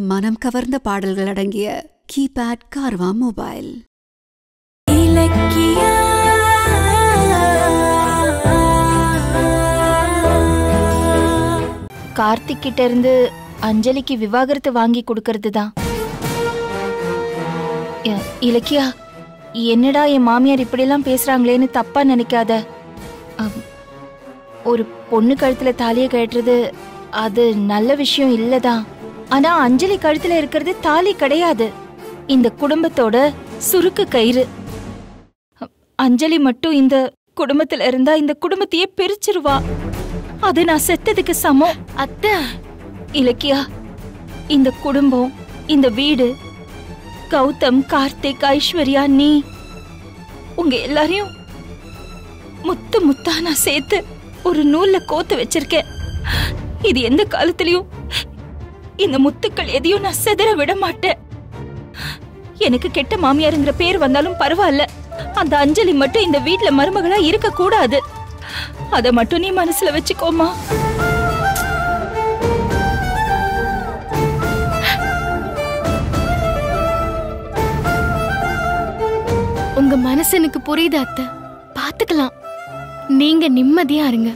மனம் கவர்ந்த பாடல்கள் அடங்கிய கீபேட் கார்வா மொபைல். கார்த்திக் கிட்ட இருந்து அஞ்சலிக்கு விவாகரத்து வாங்கி கொடுக்கறது தான். இலக்கியா, என்னடா என் மாமியார் இப்படிலாம் பேசுறாங்களேன்னு தப்பா நினைக்காத. ஒரு பொண்ணு கழுத்துல தாலியை கட்டுறது அது நல்ல விஷயம் இல்லதான். ஆனா அஞ்சலி கழுத்துல இருக்கிறது தாலி கிடையாது, இந்த குடும்பத்தோட சுருக்கு கயிறு. அஞ்சலி மட்டும் இந்த குடும்பத்துல இருந்தா இந்த குடும்பத்தையே பிரிச்சிருவா. அது நான் செத்ததுக்கு சமம். அத்தை, இலக்கியா, இந்த குடும்பம், இந்த வீடு, கௌதம், கார்த்திக், ஐஸ்வர்யா, நீ, உங்க எல்லாரையும் முத்து முத்தா நான் சேர்த்து ஒரு நூல்ல கோத்து வச்சிருக்கேன். இது எந்த காலத்திலயும் இந்த முத்துக்கள் எதையும் நான் செதற விட மாட்டேன். எனக்கு கெட்ட மாமியாருங்கிற பேர் வந்தாலும் பரவாயில்ல, அந்த அஞ்சலி மட்டும் இந்த வீட்டுல மருமகளா இருக்க கூடாது. அத மட்டும் நீ மனசுல வச்சுக்கோமா. உங்க மனசு எனக்கு புரியுது அத்தை, பாத்துக்கலாம். நீங்க நிம்மதியா இருங்க.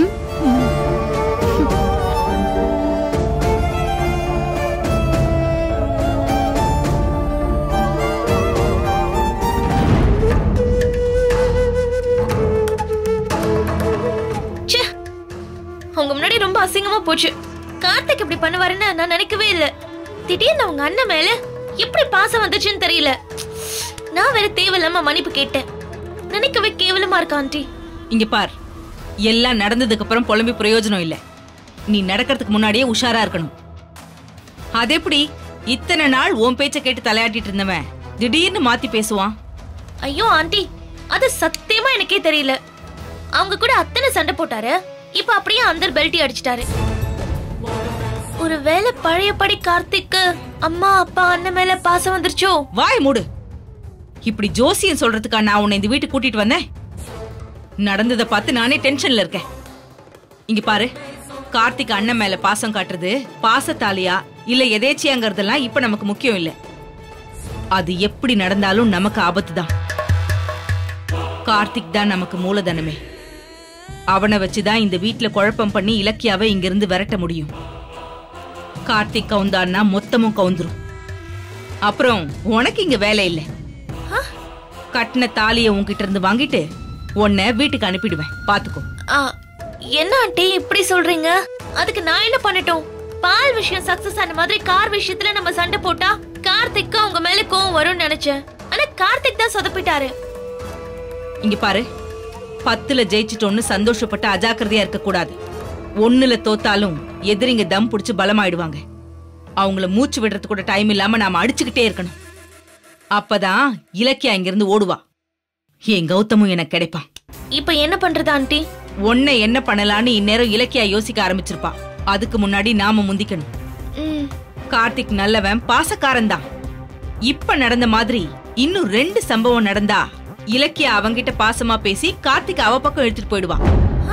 உங்க முன்னாடி ரொம்ப அசிங்கமா போச்சு. கார்த்திக் இப்படி பண்ணுவாருன்னு நான் நினைக்கவே இல்ல. திடீர்னு உங்க அண்ணன் மேல எப்படி பாசம் வந்துச்சுன்னு தெரியல. நான் வேற தேவையில்லாம மன்னிப்பு கேட்டேன். நினைக்கவே கேவலமா இருக்கா ஆண்டி. இங்க பார், எல்லாம் நடந்ததுக்கு அப்புறம் புலம்பி பிரயோஜனம் இல்ல. நீ நடக்கிறதுக்கு முன்னாடியே உஷாரா இருக்கணும். அது எப்படி இத்தனை நாள் உன் பேச்ச கேட்டு தலையாட்டிட்டு இருந்தவன் திடீர்னு மாத்தி பேசுவான்? ஐயோ ஆண்டி, அது சத்தியமா எனக்கே தெரியல. அவங்க கூட அத்தனை சண்டை போட்டாரு, இப்ப அப்படியே அந்த பெல்ட்டி அடிச்சிட்டாரு. ஒருவேளை பழையபடி கார்த்திக்கு அம்மா அப்பா அண்ணன் மேல பாசம் வந்துருச்சோ? வாய் மூடு. இப்படி ஜோசியம் சொல்றதுக்கா நான் உன்னை இந்த வீட்டுக்கு கூட்டிட்டு வந்தேன்? நடந்ததை பார்த்து நானே டென்ஷன்ல இருக்கேன். இங்க பாரு, கார்த்திக் அண்ணன் மேல பாசம் காட்டுறது பாசத்தாலியா இல்ல எதேச்சியாங்கிறதெல்லாம் இப்ப நமக்கு முக்கியம் இல்ல. அது எப்படி நடந்தாலும் நமக்கு ஆபத்து தான். கார்த்திக் தான் நமக்கு மூலதனமே. அவனை வச்சுதான் இந்த வீட்டுல குழப்பம் பண்ணி இலக்கியாவை இங்கிருந்து விரட்ட முடியும். கார்த்திக் கவுந்தான்னா மொத்தமும் கவுந்துரும். அப்புறம் உனக்கு இங்க வேலை இல்ல. கட்டின தாலிய உன்கிட்ட இருந்து வாங்கிட்டு உன்னை வீட்டுக்கு அனுப்பிடுவேன், பாத்துக்கோ. என்ன ஆண்டி இப்படி சொல்றீங்க? அதுக்கு நான் என்ன பண்ணட்டும்? பால் விஷயம் சக்சஸ் ஆன மாதிரி கார் விஷயத்துல நம்ம சண்டை போட்டா கார்த்திக்கு அவங்க மேல கோவம் வரும்னு நினைச்சேன். ஆனா கார்த்திக் தான் சொதப்பிட்டாரு. இங்க பாரு, 10ல ஜெயிச்சிட்டோன்னு சந்தோஷப்பட்டு அஜாக்கிரதையா இருக்க கூடாது. 1ல தோத்தாலும் எதிரிங்க தம் புடிச்சு பலமாயிடுவாங்க. அவங்கள மூச்சு விடுறது கூட டைம் இல்லாம நாம அடிச்சுக்கிட்டே இருக்கணும். அப்பதான் இலக்கியா இங்கிருந்து ஓடுவா. என் கௌதமும் எனக்கு கிடைப்பான். இப்ப என்ன பண்றது ஆண்டி? ஒன்ன என்ன பண்ணலான்னு இந்நேரம் இலக்கியா யோசிக்க ஆரம்பிச்சிருப்பா. அதுக்கு முன்னாடி நாம முந்திக்கணும். கார்த்திக் நல்லவன், பாசக்காரன் தான். இப்ப நடந்த மாதிரி இன்னும் 2 சம்பவம் நடந்தா இலக்கியா அவங்கிட்ட பாசமா பேசி கார்த்திக் அவ பக்கம் எடுத்துட்டு போயிடுவான்.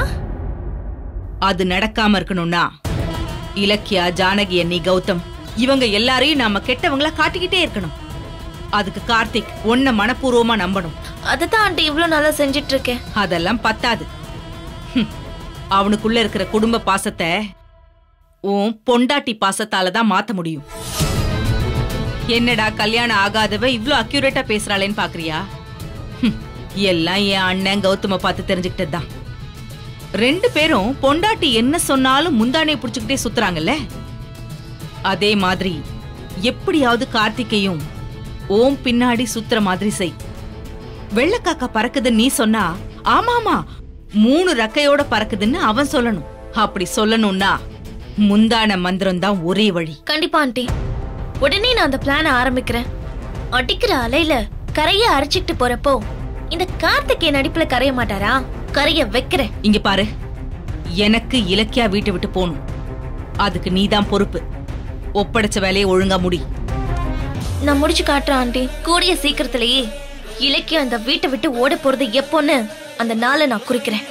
அது நடக்காம இருக்கணும்னா இலக்கியா, ஜானகி, அண்ணி, கௌதம் இவங்க எல்லாரையும் நாம கெட்டவங்களா காட்டிக்கிட்டே இருக்கணும். அதுக்கு கார்த்திக் ஒன்ன மனப்பூர்வமா நம்பணும். அததான் ஆண்டி இவ்வளவு நல்லா செஞ்சிட்டு இருக்கேன். அதெல்லாம் பத்தாது. அவனுக்குள்ள இருக்கிற குடும்ப பாசத்தை உன் பொண்டாட்டி பாசத்தாலதான் மாத்த முடியும். என்னடா கல்யாணம் ஆகாதவ இவ்ளோ அக்யூரேட்டா பேசுறாளேன்னு பாக்குறியா? எல்லாம் என் அண்ணன் கௌதம பார்த்து தெரிஞ்சுக்கிட்டதுதான். 2 பேரும் பொண்டாட்டி என்ன சொன்னாலும் முந்தானே புடிச்சுக்கிட்டே சுத்துறாங்கல்ல. அதே மாதிரி எப்படியாவது கார்த்திகையும் ஓம் பின்னாடி சுத்துற மாதிரி செய். வெள்ளக்காக்கா பறக்குதுன்னு நீ சொன்னா ஆமாமா 3 ரெக்கையோட பறக்குதுன்னு அவன் சொல்லணும். அப்படி சொல்லணும்னா முந்தான மந்திரம் தான் ஒரே வழி. கண்டிப்பா ஆண்டி, உடனே நான் அந்த பிளான ஆரம்பிக்கிறேன். அடிக்கிற அலையில கரைய அரைச்சிட்டு போறப்போ இந்த கார்த்திகேயன் நடிப்புல கரைய மாட்டாரா? கரைய வைக்கிறேன். இங்க பாரு, எனக்கு இலக்கியா வீட்டை விட்டு போகணும். அதுக்கு நீதான் பொறுப்பு. ஒப்படைச்ச வேலையை ஒழுங்கா முடி. நான் முடிச்சு காட்டுறேன் ஆண்டி. கூடிய சீக்கிரத்திலேயே இலக்கியா அந்த வீட்டை விட்டு ஓட போறது எப்போன்னு அந்த நாளை நான் குறிக்கிறேன்.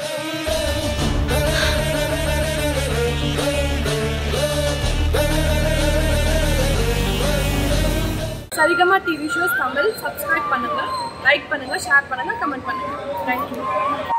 Saregama TV shows Tamil subscribe பண்ணுங்க, லைக் பண்ணுங்க, ஷேர் பண்ணுங்க, கமெண்ட் பண்ணுங்க. Thank you.